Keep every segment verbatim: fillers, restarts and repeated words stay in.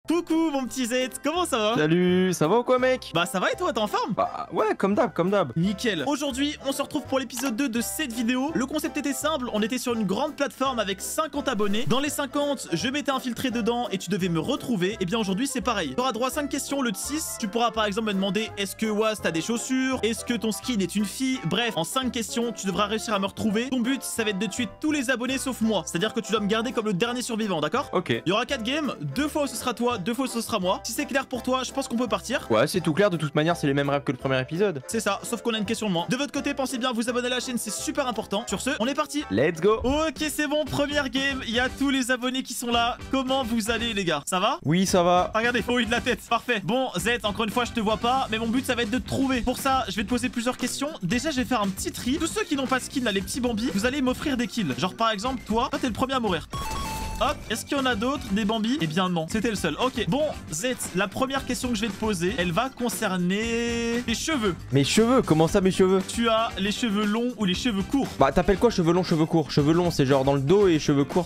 Coucou mon petit Z, comment ça va? Salut, ça va ou quoi mec? Bah ça va et toi, t'es en forme? Bah ouais, comme d'hab, comme d'hab. Nickel. Aujourd'hui, on se retrouve pour l'épisode deux de cette vidéo. Le concept était simple, on était sur une grande plateforme avec cinquante abonnés. Dans les cinquante, je m'étais infiltré dedans et tu devais me retrouver. Et bien aujourd'hui, c'est pareil. Tu auras droit à cinq questions, le de six. Tu pourras par exemple me demander, est-ce que Waz t'as des chaussures? Est-ce que ton skin est une fille? Bref, en cinq questions, tu devras réussir à me retrouver. Ton but, ça va être de tuer tous les abonnés sauf moi. C'est-à-dire que tu dois me garder comme le dernier survivant, d'accord? Ok. Il y aura quatre games, deux fois où ce sera toi, deux fois où ce sera moi. Si c'est clair pour toi, je pense qu'on peut partir. Ouais, c'est tout clair, de toute manière, c'est les mêmes rêves que le premier épisode. C'est ça, sauf qu'on a une question de moins. De votre côté, pensez bien à vous abonner à la chaîne, c'est super important. Sur ce, on est parti. Let's go. Ok, c'est bon, première game. Il y a tous les abonnés qui sont là. Comment vous allez, les gars? Ça va? Oui, ça va. Ah, regardez, oh oui, de la tête. Parfait. Bon, Z, encore une fois, je te vois pas, mais mon but, ça va être de te trouver. Pour ça, je vais te poser plusieurs questions. Déjà, je vais faire un petit tri. Tous ceux qui n'ont pas de skin, là, les petits bambis, vous allez m'offrir des kills. Genre, par exemple, toi, toi, t'es le premier à mourir. Hop, est-ce qu'il y en a d'autres, des bambis? Eh bien non, c'était le seul. Ok, bon, Z, la première question que je vais te poser, elle va concerner tes cheveux. Mes cheveux, comment ça mes cheveux? Tu as les cheveux longs ou les cheveux courts? Bah t'appelles quoi cheveux longs, cheveux courts? Cheveux longs c'est genre dans le dos et cheveux courts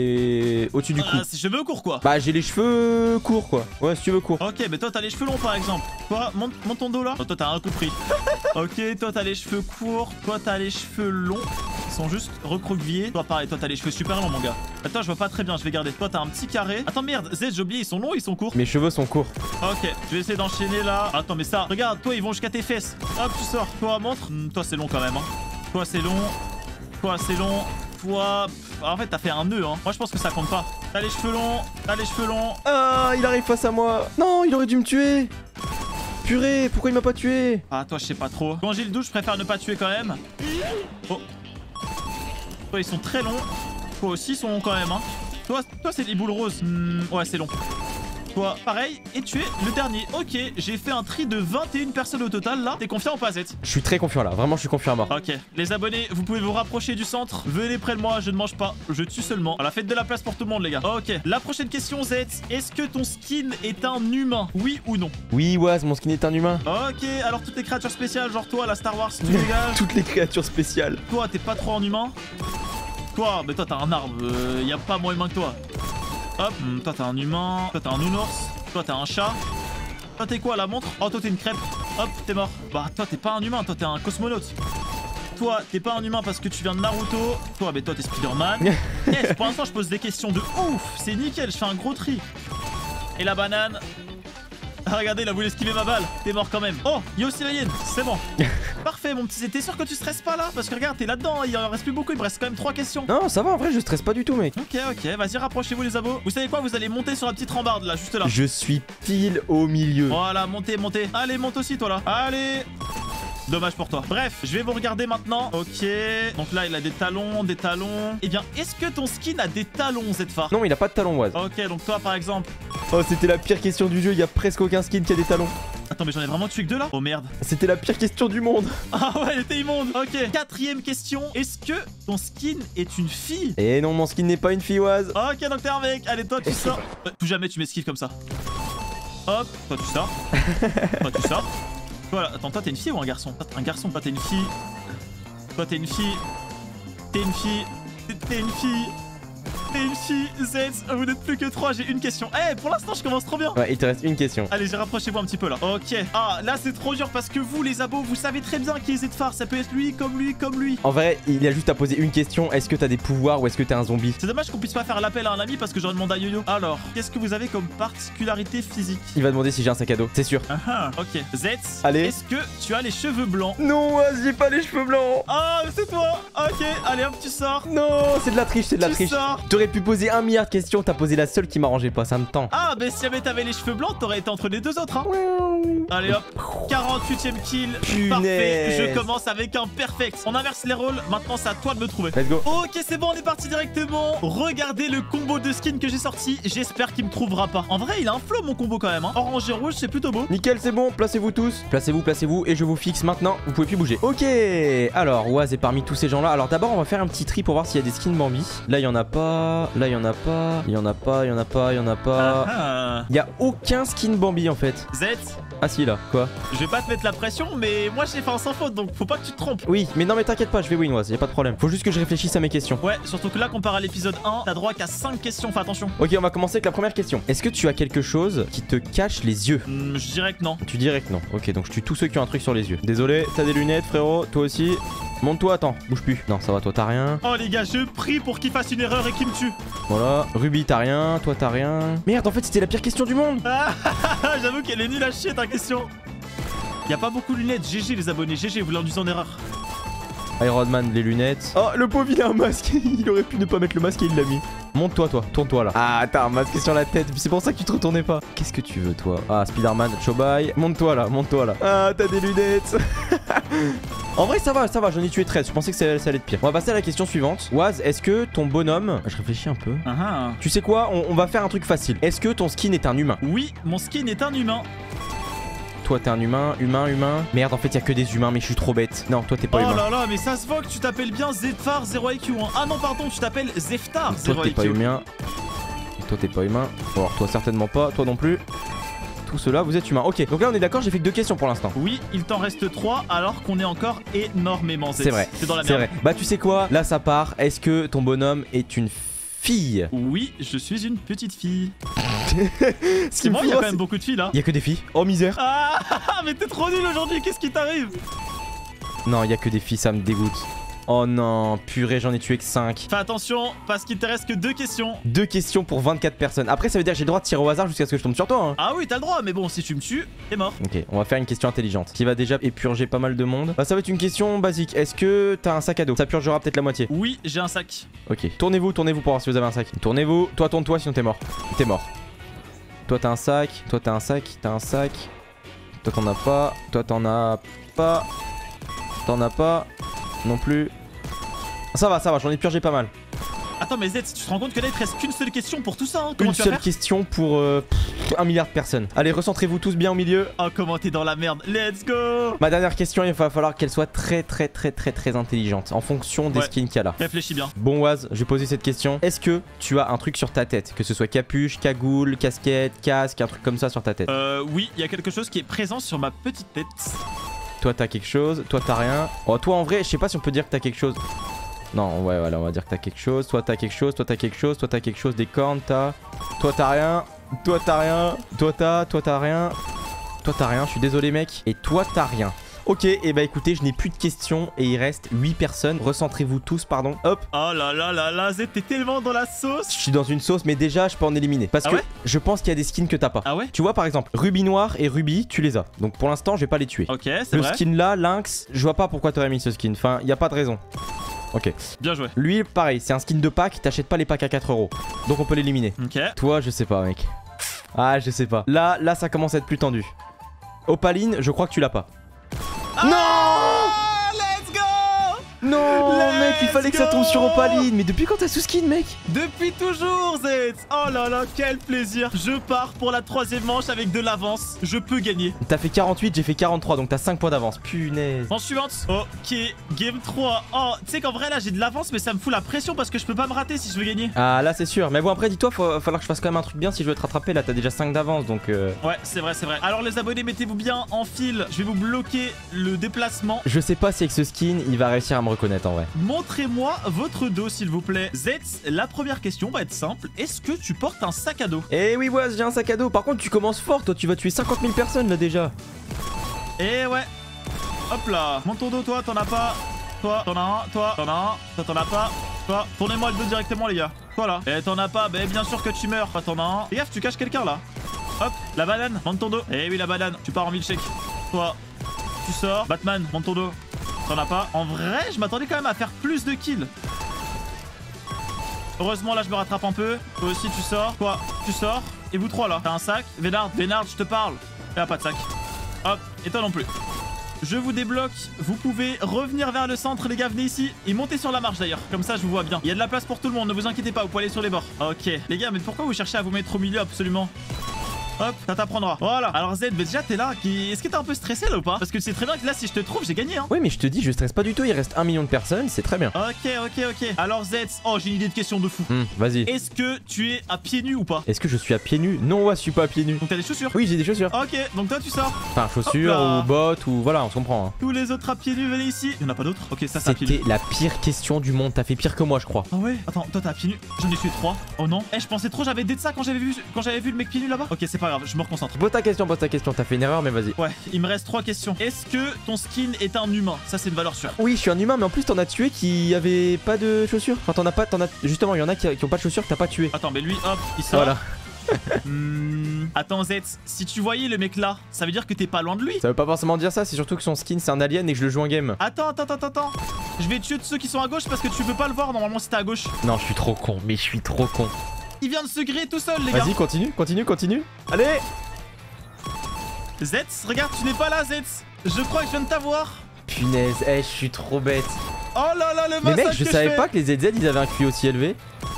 c'est au-dessus du cou. Ah, c'est cheveux courts quoi. Bah j'ai les cheveux courts quoi. Ouais, si tu veux courts. Ok, mais toi t'as les cheveux longs par exemple. Toi, monte, monte ton dos là. Oh, toi t'as un coup pris. Ok, toi t'as les cheveux courts. Toi t'as les cheveux longs. Ils sont juste recroquevillés. Toi pareil, toi t'as les cheveux super longs mon gars. Attends, je vois pas très bien, je vais garder. Toi t'as un petit carré. Attends merde, Z, j'ai oublié, ils sont longs ou ils sont courts? Mes cheveux sont courts. Ok, je vais essayer d'enchaîner là. Attends, mais ça, regarde, toi ils vont jusqu'à tes fesses. Hop, tu sors. Toi, montre. Hmm, toi c'est long quand même. Hein. Toi c'est long. Toi c'est long. Toi... Pff, en fait t'as fait un nœud hein. Moi je pense que ça compte pas. T'as les cheveux longs. T'as les cheveux longs. Ah, il arrive face à moi. Non, il aurait dû me tuer. Purée, pourquoi il m'a pas tué? Ah, toi je sais pas trop. Quand j'ai le doute, je préfère ne pas tuer quand même. Oh. Toi ils sont très longs. Toi aussi ils sont longs quand même hein. Toi, toi c'est les boules roses. Hmm, ouais, c'est long. Toi, pareil. Et tu es le dernier. Ok, j'ai fait un tri de vingt et une personnes au total là. T'es confiant ou pas, Z? Je suis très confiant là, vraiment je suis confiant à mort. Ok, les abonnés, vous pouvez vous rapprocher du centre. Venez près de moi, je ne mange pas, je tue seulement. Voilà, faites de la place pour tout le monde les gars. Ok, la prochaine question, Z. Est-ce que ton skin est un humain? Oui ou non? Oui, Waz, mon skin est un humain. Ok, alors toutes les créatures spéciales, genre toi, la Star Wars, tu dégages. Toutes les créatures spéciales. Toi, t'es pas trop en humain? Toi, mais toi t'as un arbre, euh, y a pas moins humain que toi. Hop, hmm, toi t'as un humain, toi t'as un nounours, toi t'as un chat. Toi t'es quoi, la montre? Oh, toi t'es une crêpe. Hop, t'es mort. Bah toi t'es pas un humain, toi t'es un cosmonaute. Toi t'es pas un humain parce que tu viens de Naruto. Toi, mais toi t'es Spider-Man. Yes, pour l'instant je pose des questions de ouf. C'est nickel, je fais un gros tri. Et la banane. Ah, regardez, il a voulu esquiver ma balle. T'es mort quand même. Oh, il y a aussi la hyène. C'est bon. Parfait, mon petit. T'es sûr que tu stresses pas là? Parce que regarde, t'es là-dedans. Il en reste plus beaucoup. Il me reste quand même trois questions. Non, ça va, en vrai, je stresse pas du tout, mec. Ok, ok. Vas-y, rapprochez-vous, les abos. Vous savez quoi? Vous allez monter sur la petite rambarde là, juste là. Je suis pile au milieu. Voilà, montez, montez. Allez, monte aussi, toi là. Allez. Dommage pour toi. Bref, je vais vous regarder maintenant. Ok. Donc là, il a des talons, des talons. Eh bien, est-ce que ton skin a des talons, Zfar? Non, il a pas de talons, Waz. Ok, donc toi, par exemple. Oh, c'était la pire question du jeu. Il y a presque aucun skin qui a des talons. Attends, mais j'en ai vraiment tué que deux là? Oh merde. C'était la pire question du monde. Ah ouais, elle était immonde. Ok. Quatrième question. Est-ce que ton skin est une fille? Et non, mon skin n'est pas une fille, Waz. Ok, donc t'es un mec. Allez, toi, tu sors. Euh, plus jamais tu m'esquives comme ça. Hop, toi, tu sors. Toi, tu sors. Voilà, attends, toi, t'es une fille ou un garçon? Toi, t'es un garçon. Toi, t'es une fille. Toi, t'es une fille. T'es une fille. T'es une fille. T'es une fille. Z, vous n'êtes plus que trois. J'ai une question. Eh, hey, pour l'instant, je commence trop bien. Ouais, il te reste une question. Allez, j'ai rapprochez-vous un petit peu là. Ok. Ah, là, c'est trop dur parce que vous, les abos, vous savez très bien qui est Zfar. Ça peut être lui, comme lui, comme lui. En vrai, il a juste à poser une question. Est-ce que t'as des pouvoirs ou est-ce que t'es un zombie? C'est dommage qu'on puisse pas faire l'appel à un ami parce que j'aurais demandé à Yo-Yo. Alors, qu'est-ce que vous avez comme particularité physique? Il va demander si j'ai un sac à dos, c'est sûr. Ah ah. Ok. Z, allez. Est-ce que tu as les cheveux blancs? Non, Waz, j'ai pas les cheveux blancs. Ah, c'est toi. Ok. Allez, hop, tu sors. Non, c'est de la triche, c'est de la tu triche. Sors. T'aurais pu poser un milliard de questions. T'as posé la seule qui m'arrangeait pas, ça me tend. Ah, mais si jamais t'avais les cheveux blancs, t'aurais été entre les deux autres, hein. Allez hop, quarante-huitième kill. Punaise. Parfait, je commence avec un perfect. On inverse les rôles, maintenant c'est à toi de me trouver. Let's go. Ok, c'est bon, on est parti directement. Regardez le combo de skins que j'ai sorti. J'espère qu'il me trouvera pas. En vrai, il a un flow mon combo quand même, hein. Orange et rouge, c'est plutôt beau. Nickel, c'est bon, placez-vous tous. Placez-vous, placez-vous et je vous fixe maintenant. Vous pouvez plus bouger. Ok, alors Waz est parmi tous ces gens-là. Alors d'abord, on va faire un petit tri pour voir s'il y a des skins Bambi. Là, il y en a pas. Là, il y en a pas. Il y en a pas, il y en a pas, il y en a pas. Ah ah. Il y a aucun skin Bambi en fait. Z, Ah si, là, quoi? Je vais pas te mettre la pression, mais moi j'ai fait un sans faute, donc faut pas que tu te trompes. Oui, mais non, mais t'inquiète pas, je vais win, Oise, y'a pas de problème. Faut juste que je réfléchisse à mes questions. Ouais, surtout que là, comparé à l'épisode un, t'as droit qu'à cinq questions, fais attention. Ok, on va commencer avec la première question. Est-ce que tu as quelque chose qui te cache les yeux? Hmm, je dirais que non. Tu dirais que non. Ok, donc je tue tous ceux qui ont un truc sur les yeux. Désolé, t'as des lunettes, frérot, toi aussi. Monte-toi, attends, bouge plus. Non, ça va, toi t'as rien. Oh les gars, je prie pour qu'il fasse une erreur et qu'il me tue. Voilà, Ruby, t'as rien, toi t'as rien. Merde, en fait, c'était la pire question du monde. Ah, j'avoue qu'elle est nulle à chier ta question. Y a pas beaucoup de lunettes, G G les abonnés, G G, vous l'induisez en erreur. Iron Man, les lunettes. Oh, le pauvre, il a un masque. Il aurait pu ne pas mettre le masque et il l'a mis. Monte-toi, toi. Tourne-toi là. Ah, t'as un masque sur la tête. C'est pour ça que tu te retournais pas. Qu'est-ce que tu veux, toi? Ah, Spider-Man, Chobai. Monte-toi là, monte-toi là. Ah, t'as des lunettes. En vrai, ça va, ça va. J'en ai tué treize. Je pensais que ça, ça allait être pire. On va passer à la question suivante. Waz, est-ce que ton bonhomme. Je réfléchis un peu. Uh -huh. Tu sais quoi? on, on va faire un truc facile. Est-ce que ton skin est un humain? Oui, mon skin est un humain. Toi t'es un humain, humain, humain. Merde, en fait y a que des humains, mais je suis trop bête. Non, toi t'es pas oh humain. Oh là là, mais ça se voit que tu t'appelles bien Zeftar zéro I Q. Hein. Ah non, pardon, tu t'appelles Zeftar zéro I Q. Toi t'es pas humain. Toi t'es pas humain. Bon, alors toi certainement pas, toi non plus. Tout cela, vous êtes humain. Ok, donc là on est d'accord, j'ai fait que deux questions pour l'instant. Oui, il t'en reste trois alors qu'on est encore énormément Z. C'est vrai. C'est dans la merde. C'est vrai. Bah tu sais quoi? Là ça part. Est-ce que ton bonhomme est une fille? Oui, je suis une petite fille. Ce qui moi, il y a faut, quand même beaucoup de filles là. Il y a que des filles. Oh misère. Ah, mais t'es trop nul aujourd'hui, qu'est-ce qui t'arrive? Non, il y a que des filles, ça me dégoûte. Oh non, purée, j'en ai tué que cinq. Fais attention, parce qu'il te reste que deux questions. Deux questions pour vingt-quatre personnes. Après, ça veut dire que j'ai le droit de tirer au hasard jusqu'à ce que je tombe sur toi. Hein. Ah oui, t'as le droit, mais bon, si tu me tues, t'es mort. Ok, on va faire une question intelligente qui va déjà épurger pas mal de monde. Bah, ça va être une question basique. Est-ce que t'as un sac à dos? Ça purgera peut-être la moitié. Oui, j'ai un sac. Ok, tournez-vous, tournez-vous pour voir si vous avez un sac. Tournez-vous, toi tourne-toi sinon t'es mort. T'es mort. Toi t'as un sac, toi t'as un sac, t'as un sac. Toi t'en as pas, toi t'en as pas. T'en as pas, non plus. Ça va, ça va, j'en ai purgé pas mal. Attends, mais Z, tu te rends compte que là il te reste qu'une seule question pour tout ça, hein? Comment Une tu vas seule faire question pour euh, pff, un milliard de personnes. Allez, recentrez-vous tous bien au milieu. Oh, comment t'es dans la merde. Let's go. Ma dernière question, il va falloir qu'elle soit très très très très très intelligente en fonction des ouais. skins qu'il y a là. Réfléchis bien. Bon Waz, je vais poser cette question. Est-ce que tu as un truc sur ta tête? Que ce soit capuche, cagoule, casquette, casque, un truc comme ça sur ta tête? Euh, oui, il y a quelque chose qui est présent sur ma petite tête. Toi t'as quelque chose, toi t'as rien. Oh, toi en vrai, je sais pas si on peut dire que t'as quelque chose. Non, ouais, voilà, on va dire que t'as quelque chose. Toi, t'as quelque chose. Toi, t'as quelque chose. Toi, t'as quelque chose. Des cornes, t'as. Toi, t'as rien. Toi, t'as rien. Toi, t'as. Toi, t'as rien. Toi, t'as rien. Je suis désolé, mec. Et toi, t'as rien. Ok, et bah écoutez, je n'ai plus de questions et il reste huit personnes. Recentrez-vous tous, pardon. Hop. Oh là là là là, Z, t'es tellement dans la sauce. Je suis dans une sauce, mais déjà, je peux en éliminer. Parce ah que ouais je pense qu'il y a des skins que t'as pas. Ah ouais? Tu vois, par exemple, Ruby Noir et Ruby, tu les as. Donc pour l'instant, je vais pas les tuer. Ok, c'est Le vrai. skin là, Lynx, je vois pas pourquoi t'aurais mis ce skin. Enfin, il y a pas de raison. Ok. Bien joué. Lui, pareil, c'est un skin de pack, t'achètes pas les packs à quatre euros. Donc on peut l'éliminer. Ok. Toi, je sais pas, mec. Ah, je sais pas. Là, là, ça commence à être plus tendu. Opaline, je crois que tu l'as pas. Ah non! Let's go! Non, Let's mec, il fallait que ça tombe sur Opaline. Mais depuis quand t'as sous skin, mec? Depuis toujours, Z. Oh là là, quel plaisir. Je pars pour la troisième manche avec de l'avance. Je peux gagner. T'as fait quarante-huit, j'ai fait quarante-trois, donc t'as cinq points d'avance. Punaise. Manche suivante. Ok, game trois. Oh, tu sais qu'en vrai, là, j'ai de l'avance, mais ça me fout la pression parce que je peux pas me rater si je veux gagner. Ah, là, c'est sûr. Mais bon, après, dis-toi, il va falloir que je fasse quand même un truc bien si je veux te rattraper. Là, t'as déjà cinq d'avance, donc... Euh... Ouais, c'est vrai, c'est vrai. Alors, les abonnés, mettez-vous bien en file. Je vais vous bloquer le déplacement. Je sais pas si avec ce skin, il va réussir à me reconnaître, en vrai. Montrez-moi votre dos, s'il vous plaît. Z, la première question va être simple. Est-ce que tu portes un sac à dos? Eh oui, ouais, j'ai un sac à dos. Par contre, tu commences fort, toi. Tu vas tuer cinquante mille personnes, là, déjà. Eh ouais. Hop là. Monte ton dos, toi, t'en as pas. Toi, t'en as un. Toi, t'en as un. Toi, t'en as pas. Toi, tournez-moi le dos directement, les gars. Voilà. Et t'en as pas. Ben, bien sûr que tu meurs. Toi, t'en as un. Fais gaffe, tu caches quelqu'un, là. Hop, la banane. Monte ton dos. Eh oui, la banane. Tu pars en milkshake. Toi, tu sors. Batman, monte ton dos. T'en as pas. En vrai, je m'attendais quand même à faire plus de kills. Heureusement, là, je me rattrape un peu. Toi aussi, tu sors. Toi, tu sors. Et vous trois, là. T'as un sac. Vénard, Vénard, je te parle. Y'a pas de sac. Hop. Et toi non plus. Je vous débloque. Vous pouvez revenir vers le centre, les gars. Venez ici. Et montez sur la marche, d'ailleurs. Comme ça, je vous vois bien. Il y a de la place pour tout le monde. Ne vous inquiétez pas. Vous pouvez aller sur les bords. Ok. Les gars, mais pourquoi vous cherchez à vous mettre au milieu, absolument? Hop, ça t'apprendra. Voilà. Alors Z, bah déjà t'es là. Qui... Est-ce que t'es un peu stressé là ou pas? Parce que tu sais très bien que là, si je te trouve, j'ai gagné. Hein. Oui, mais je te dis, je stresse pas du tout. Il reste un million de personnes, c'est très bien. Ok, ok, ok. Alors Z, oh, j'ai une idée de question de fou. Hum, vas-y. Est-ce que tu es à pieds nus ou pas? Est-ce que je suis à pieds nus? Non, ouais, je suis pas à pieds nus. Donc t'as des chaussures? Oui, j'ai des chaussures. Ok, donc toi tu sors. Enfin, chaussures ou bottes ou voilà, on se comprend. Hein. Tous les autres à pieds nus, venez ici. Il y en a pas d'autres? Ok, ça c'est à pieds nus. C'était la pire question du monde. T'as fait pire que moi, je crois. Ah ouais? Attends, toi t'as à pieds nus. J'en ai tué trois. Oh non. Eh, je pensais trop, j'avais dit ça quand j'avais vu quand j'avais vu le mec pieds nus là-bas. Ok, c'est pas grave, je me reconcentre. Pose ta question, pose ta question. T'as fait une erreur, mais vas-y. Ouais, il me reste trois questions. Est-ce que ton skin est un humain? Ça c'est une valeur sûre. Oui, je suis un humain, mais en plus t'en as tué qui avait pas de chaussures. Enfin, t'en as pas, t'en as. Justement, il y en a qui, qui ont pas de chaussures que t'as pas tué. Attends, mais lui, hop, il sort. Voilà. hmm... Attends, Z, si tu voyais le mec là, ça veut dire que t'es pas loin de lui. Ça veut pas forcément dire ça, c'est surtout que son skin c'est un alien et que je le joue en game. Attends, attends, attends, attends. Je vais tuer de ceux qui sont à gauche parce que tu peux pas le voir normalement si t'es à gauche. Non, je suis trop con, mais je suis trop con. Il vient de se griller tout seul, les gars. Vas-y, continue, continue, continue. Allez. Z, regarde, tu n'es pas là, Z. Je crois que je viens de t'avoir. Punaise, eh, je suis trop bête. Oh là là, le massacre. Mais mec, je que savais je pas que les Z Z ils avaient un Q I aussi élevé.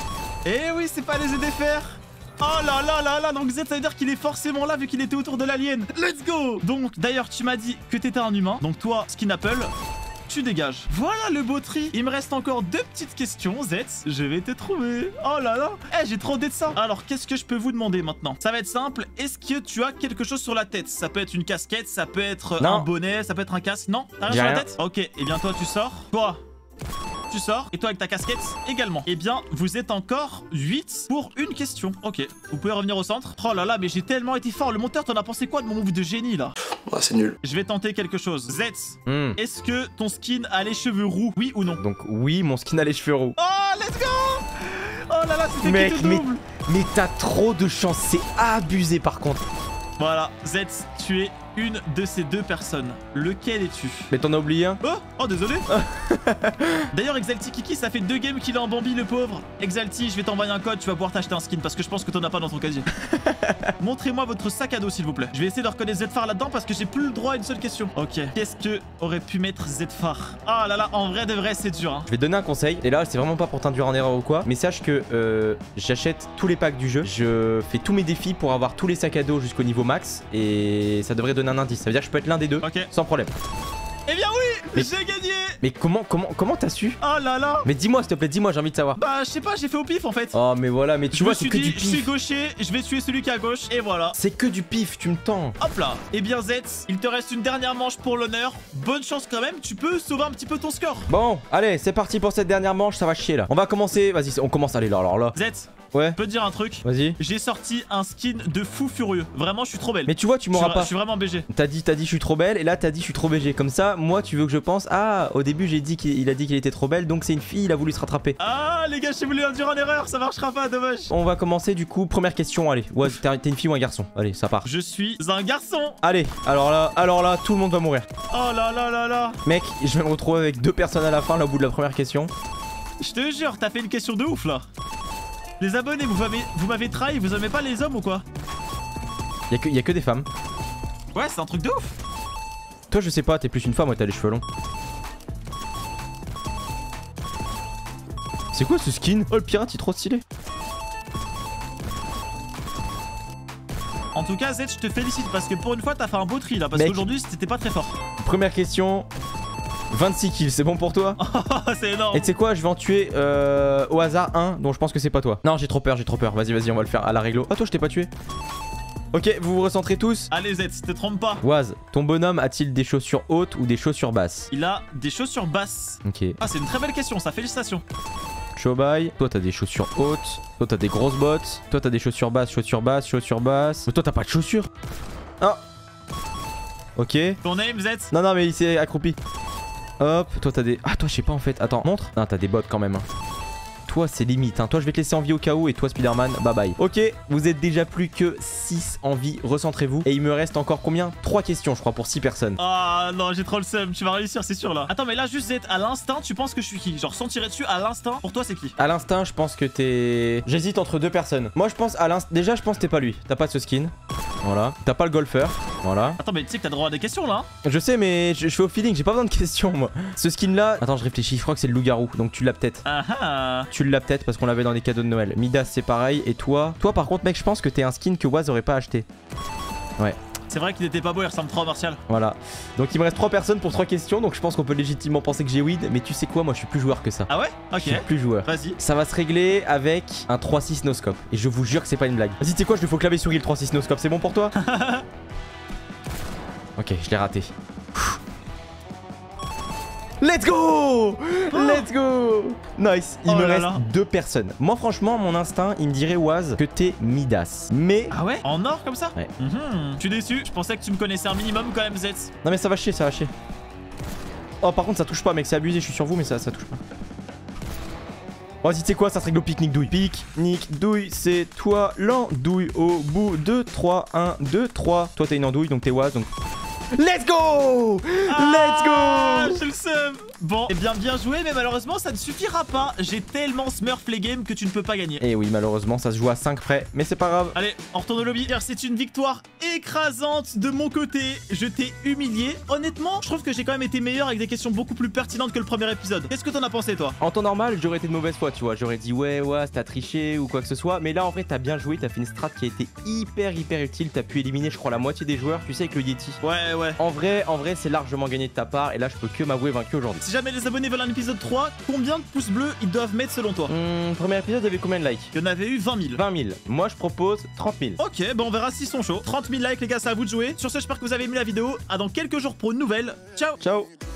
Eh oui, c'est pas les Z D F R. Oh là là là là, donc Z, ça veut dire qu'il est forcément là vu qu'il était autour de l'alien. Let's go. Donc, d'ailleurs, tu m'as dit que t'étais un humain. Donc toi, Skin Apple, tu dégages. Voilà le beau tri. Il me reste encore deux petites questions, Z. Je vais te trouver. Oh là là. Eh, j'ai trop de ça. Alors, qu'est-ce que je peux vous demander maintenant? Ça va être simple. Est-ce que tu as quelque chose sur la tête? Ça peut être une casquette, ça peut être non. un bonnet, ça peut être un casque. Non? T'as rien sur rien. la tête? Ok, et eh bien toi, tu sors. Toi, tu sors. Et toi avec ta casquette également. Eh bien, vous êtes encore huit pour une question. Ok, vous pouvez revenir au centre. Oh là là, mais j'ai tellement été fort. Le monteur, t'en as pensé quoi de mon move de génie là? Ouais, c'est nul. Je vais tenter quelque chose. Z, Mm. est-ce que ton skin a les cheveux roux? Oui ou non? Donc oui, mon skin a les cheveux roux. Oh, let's go. Oh là là, c'était Mec, qui te mais, double. mais t'as trop de chance. C'est abusé par contre. Voilà, Z, tu es une de ces deux personnes. Lequel es-tu? Mais t'en as oublié un? Oh, oh désolé. D'ailleurs, Exalti Kiki, ça fait deux games qu'il est en Bambi, le pauvre. Exalti, je vais t'envoyer un code, tu vas pouvoir t'acheter un skin parce que je pense que t'en as pas dans ton casier. Montrez-moi votre sac à dos, s'il vous plaît. Je vais essayer de reconnaître Z-Phare là-dedans parce que j'ai plus le droit à une seule question. Ok, qu'est-ce que aurait pu mettre Z-Phare? Ah là là, en vrai de vrai, c'est dur. Hein. Je vais te donner un conseil. Et là, c'est vraiment pas pour t'induire en erreur ou quoi. Mais sache que euh, j'achète tous les packs du jeu. Je fais tous mes défis pour avoir tous les sacs à dos jusqu'au niveau max. Et ça devrait donner un indice. Ça veut dire que je peux être l'un des deux. Ok. Sans problème. Eh bien oui, Mais- j'ai gagné. Mais comment, comment, comment t'as su? Oh là là. Mais dis-moi, s'il te plaît, dis-moi, j'ai envie de savoir. Bah, je sais pas, j'ai fait au pif en fait. Oh, mais voilà, mais tu je vois, me c'est suis que dit, du je suis pif. gaucher, je vais tuer celui qui est à gauche, et voilà. C'est que du pif, tu me tends. Hop là. Eh bien Z, il te reste une dernière manche pour l'honneur. Bonne chance quand même, tu peux sauver un petit peu ton score. Bon, allez, c'est parti pour cette dernière manche, ça va chier là. On va commencer, vas-y, on commence, allez là, alors là. Z, Ouais, je peux te dire un truc. vas-y. J'ai sorti un skin de fou furieux. Vraiment, je suis trop belle. Mais tu vois, tu je, suis, m'auras vra- pas. je suis vraiment B G. T'as dit, t'as dit, je suis trop belle, et là, t'as dit, je suis trop B G. Comme ça, moi, tu veux que je pense, ah, au début, j'ai dit qu'il il a dit qu'il était trop belle, donc c'est une fille, il a voulu se rattraper. Ah, les gars, j'ai voulu induire en erreur, ça marchera pas, dommage. On va commencer du coup, première question, allez. Ouais, t'es t'es une fille ou un garçon? Allez, ça part. Je suis un garçon. Allez, alors là, alors là, tout le monde va mourir. Oh là là là là. Mec, je vais me retrouver avec deux personnes à la fin, là, au bout de la première question. Je te jure, t'as fait une question de ouf là. Les abonnés, vous m'avez vous m'avez trahi, vous aimez pas les hommes ou quoi? Y'a que, y a que des femmes. Ouais, c'est un truc de ouf. Toi, je sais pas, t'es plus une femme, moi, t'as les cheveux longs. C'est quoi ce skin? Oh, le pirate, il est trop stylé. En tout cas, Z, je te félicite parce que pour une fois, t'as fait un beau tri là. Parce Mec. qu'aujourd'hui, c'était pas très fort. Première question. vingt-six kills, c'est bon pour toi? C'est énorme. Et tu sais quoi, je vais en tuer euh, au hasard un dont je pense que c'est pas toi. Non, j'ai trop peur, j'ai trop peur. Vas-y, vas-y, on va le faire à la réglo. Ah, toi, je t'ai pas tué. Ok, vous vous recentrez tous. Allez, Z, te trompe pas. Waz, ton bonhomme a-t-il des chaussures hautes ou des chaussures basses? Il a des chaussures basses. Ok. Ah, c'est une très belle question, ça. Félicitations. Chobaï, toi t'as des chaussures hautes, toi t'as des grosses bottes, toi t'as des chaussures basses, chaussures basses, chaussures basses. Mais toi t'as pas de chaussures. Ah. Ok. Ton name, Z? Non, non, mais il s'est accroupi. Hop, toi t'as des... Ah, toi je sais pas en fait. Attends, montre. Non, t'as des bottes quand même. Hein. Toi c'est limite. Hein. Toi je vais te laisser en vie au cas où et toi Spider-Man, bye bye. Ok, vous êtes déjà plus que six en vie. Recentrez-vous. Et il me reste encore combien? trois questions je crois pour six personnes. Ah non, j'ai trop le seum. Tu vas réussir, c'est sûr là. Attends, mais là, juste Z, à l'instinct, tu penses que je suis qui? Genre, sans tirer dessus, à l'instinct, pour toi, c'est qui? À l'instinct, je pense que t'es... J'hésite entre deux personnes. Moi je pense à l'instinct... Déjà je pense que t'es pas lui. T'as pas de ce skin. Voilà. T'as pas le golfeur. Voilà. Attends, mais tu sais que t'as droit à des questions là. Je sais, mais je, je fais au feeling, j'ai pas besoin de questions moi. Ce skin là, attends, je réfléchis, je crois que c'est le loup-garou, donc tu l'as peut-être. Ah ah. Tu l'as peut-être parce qu'on l'avait dans des cadeaux de Noël. Midas, c'est pareil. Et toi Toi, par contre, mec, je pense que t'es un skin que Waz aurait pas acheté. Ouais. C'est vrai qu'il était pas beau, il ressemble trop à Martial. Voilà. Donc il me reste trois personnes pour trois questions. Donc je pense qu'on peut légitimement penser que j'ai weed. Mais tu sais quoi, moi je suis plus joueur que ça. Ah ouais? Ok. Je suis plus joueur. Vas-y. Ça va se régler avec un trois six noscope. Et je vous jure que c'est pas une blague. Vas-y, tu sais quoi, je lui faut claver souris le trois six noscope. C'est bon pour toi? Ok, je l'ai raté. Let's go! Let's go! Nice, il Oh me là reste là. deux personnes. Moi franchement, mon instinct, il me dirait Waz que t'es Midas. Mais... Ah ouais? En or comme ça? Ouais. Mhm. Je suis déçu, je pensais que tu me connaissais un minimum quand même, Zets. Non mais ça va chier, ça va chier. Oh par contre ça touche pas mec, c'est abusé, je suis sur vous mais ça, ça touche pas. Vas-y, tu sais quoi, ça se règle au pique-nique douille. Pique-nique douille, c'est toi l'andouille au bout de trois, un, deux, trois. Toi t'es une andouille donc t'es Waz donc... Let's go! Let's Ah, go! j'ai le seum. Bon, eh bien bien joué, mais malheureusement ça ne suffira pas. J'ai tellement smurf les games que tu ne peux pas gagner. Et oui, malheureusement ça se joue à cinq près, mais c'est pas grave. Allez, on retourne au lobby. C'est une victoire écrasante de mon côté. Je t'ai humilié. Honnêtement, je trouve que j'ai quand même été meilleur avec des questions beaucoup plus pertinentes que le premier épisode. Qu'est-ce que t'en as pensé, toi? En temps normal, j'aurais été de mauvaise foi, tu vois. J'aurais dit ouais, ouais, t'as triché ou quoi que ce soit. Mais là, en vrai, t'as bien joué. T'as fait une strat qui a été hyper, hyper utile. T'as pu éliminer, je crois, la moitié des joueurs, tu sais, avec le Yeti. Ouais, ouais. En vrai, en vrai, c'est largement gagné de ta part. Et là, je peux que m'avouer vaincu aujourd'hui. Si jamais les abonnés veulent un épisode trois, combien de pouces bleus ils doivent mettre selon toi? Hum, premier épisode, il y avait combien de likes? Il y en avait eu vingt mille. vingt mille. Moi, je propose trente mille. Ok, bon, on verra s'ils sont chauds. trente mille likes, les gars, c'est à vous de jouer. Sur ce, j'espère que vous avez aimé la vidéo. À dans quelques jours pour une nouvelle. Ciao! Ciao!